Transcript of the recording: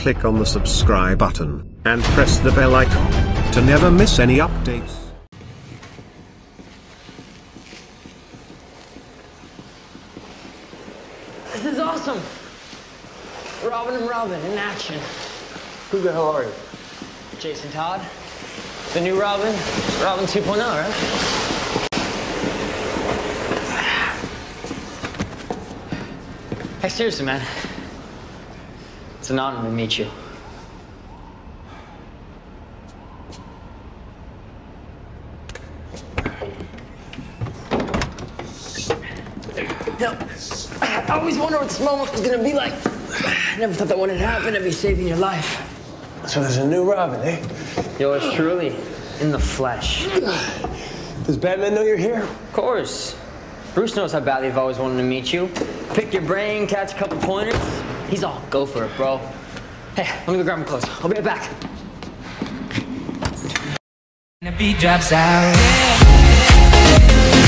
click on the subscribe button, and press the bell icon, to never miss any updates. This is awesome! Robin and Robin in action. Who the hell are you? Jason Todd. The new Robin. Robin 2.0, right? Hey, seriously, man. It's an honor to meet you. I always wondered what this moment was gonna be like. I never thought that when it happened, I'd be saving your life. So there's a new Robin, eh? Yours truly, in the flesh. Does Batman know you're here? Of course. Bruce knows how badly I've always wanted to meet you. Pick your brain, catch a couple pointers. He's all go for it, bro. Hey, let me go grab my clothes. I'll be right back. The beat drops out.